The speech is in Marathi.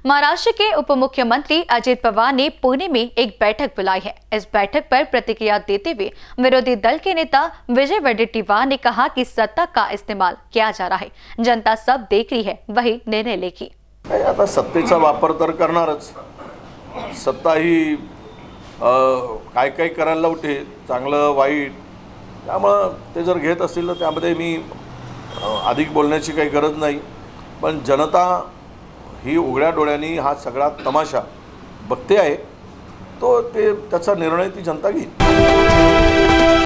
महाराष्ट्र के उप मुख्यमंत्री अजित पवार ने पुणे में एक बैठक बुलाई है। इस बैठक पर प्रतिक्रिया देते हुए विरोधी दल के नेता विजय वडेट्टीवार ने कहा कि सत्ता का इस्तेमाल किया जा रहा है, जनता सब देख रही है, वही निर्णय लेगी। आता सत्तेचा वापर तर करणारच। सत्ता ही काय काय करायला लावते, चांगलं वाईट, त्यामुळे ते जर घेत असतील तर त्यामध्ये मी अधिक बोलण्याची काही गरज नाही। पण जनता ही उघड्या डोळ्यांनी हा सगळा तमाशा बघते आहे, तो त्याचा निर्णय ती जनता घेईल।